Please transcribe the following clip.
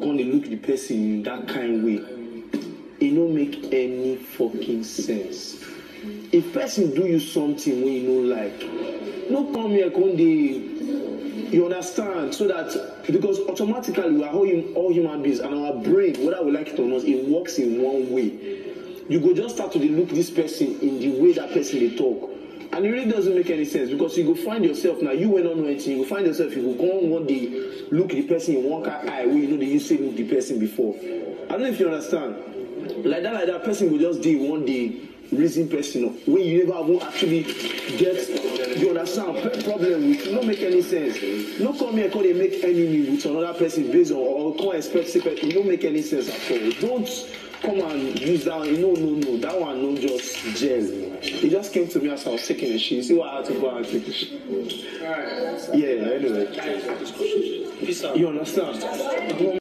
come to look the person in that kind way. It don't make any fucking sense. If person do you something when you don't like, no come here, come dey. You understand? So that because automatically we are all human beings, and our brain, whether we like it or not, it works in one way. You go just start to look this person in the way that person they talk, and it really doesn't make any sense because you go find yourself now. You will not know anything. You go find yourself. You go go on one day look the person in one eye where you know they used to look the person before. I don't know if you understand. Like that person will just do one day reason person when you never won't actually get. You understand? Problem with not make any sense. No come here because they make enemy with another person based on or come expect it don't make any sense at all. Don't come and use that one. No. That one no just gel. It just came to me as I was taking a shit. See what I had to go and take a shit. Yeah, anyway. You understand?